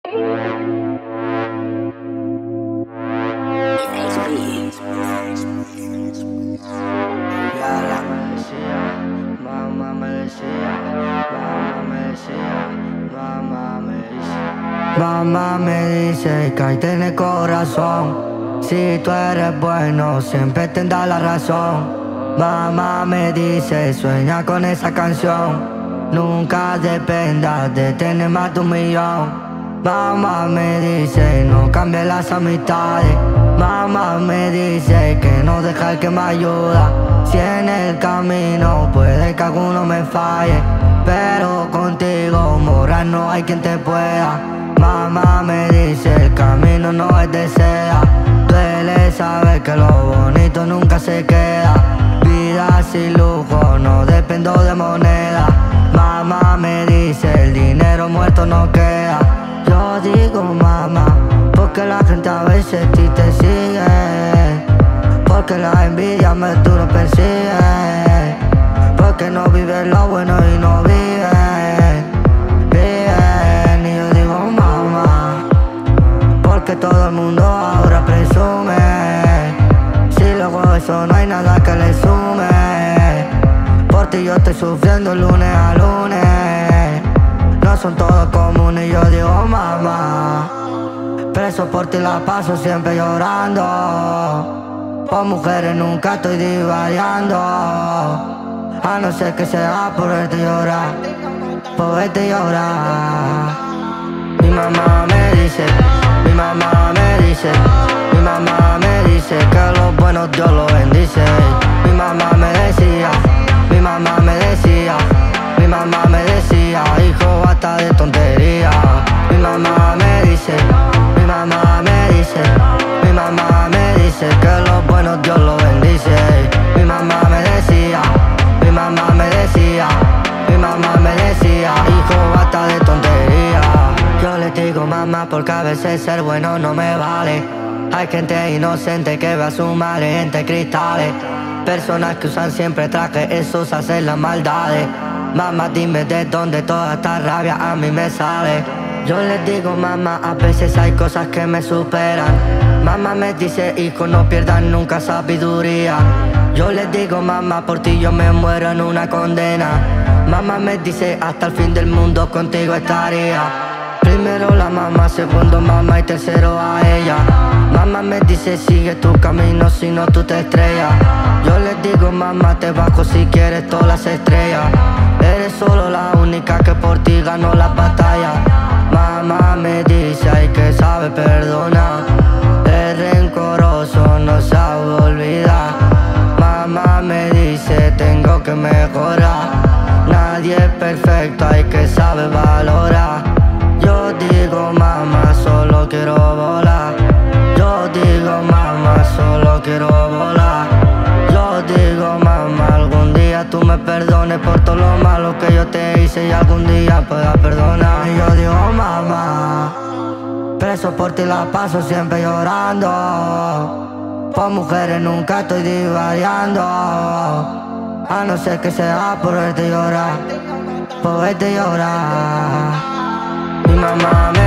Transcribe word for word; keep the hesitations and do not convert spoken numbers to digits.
Ya me decía, mamá me decía, mamá me decía, mamá me dice. Mamá me dice que ahí tiene corazón. Si tú eres bueno, siempre tendrás la razón. Mamá me dice, sueña con esa canción. Nunca dependas de tener más de un millón. Mamá me dice, no cambies las amistades. Mamá me dice que no deja el que me ayuda. Si en el camino puede que alguno me falle, pero contigo, morra, no hay quien te pueda. Mamá me dice, el camino no es de seda. Duele saber que lo bonito nunca se queda. Vida sin lujo, no dependo de moneda. Mamá me dice, el dinero muerto no queda. Yo digo mamá, porque la gente a veces a ti te sigue. Porque la envidia me tú lo persigue. Porque no vives lo bueno y no vives. Viven y yo digo mamá, porque todo el mundo ahora presume. Si luego eso no hay nada que le sume. Por ti yo estoy sufriendo lunes a lunes. No son todos comunes y yo digo mamá, preso por ti la paso siempre llorando. Por mujeres nunca estoy divariando. A no ser que sea por verte llorar, por verte llorar. Mi mamá me dice, mi mamá me dice, mi mamá me dice que los buenos Dios los bendice. Mi mamá me decía, mi mamá me decía, mi mamá me decía, hijo basta de tontería. Mi mamá me dice, mi mamá me dice, mi mamá me dice que los buenos Dios los bendice. Mi mamá me decía, mi mamá me decía, mi mamá me decía, hijo basta de tontería. Yo le digo mamá porque a veces ser bueno no me vale. Hay gente inocente que ve a su madre entre cristales. Personas que usan siempre trajes, esos hacen las maldades. Mamá, dime de dónde toda esta rabia a mí me sale. Yo les digo mamá, a veces hay cosas que me superan. Mamá me dice, hijo, no pierdas nunca sabiduría. Yo les digo mamá, por ti yo me muero en una condena. Mamá me dice, hasta el fin del mundo contigo estaría. Primero la mamá, segundo mamá y tercero a ella. Mamá me dice, sigue tu camino, si no tú te estrellas. Yo les digo mamá, te bajo si quieres todas las estrellas. Eres solo la única que por ti ganó la batalla. Mamá me dice, hay que saber perdonar. El rencoroso no sabe olvidar. Mamá me dice, tengo que mejorar. Nadie es perfecto, hay que saber valorar. Yo digo mamá, solo quiero volar. Yo digo mamá, solo quiero volar. Yo digo mamá, algún día tú me perdones por todo lo malo que yo te hice y algún día puedas perdonar. Y yo digo mamá, preso por ti la paso siempre llorando. Por mujeres nunca estoy divariando. A no ser que sea por verte llorar, por verte llorar. Mi mamá me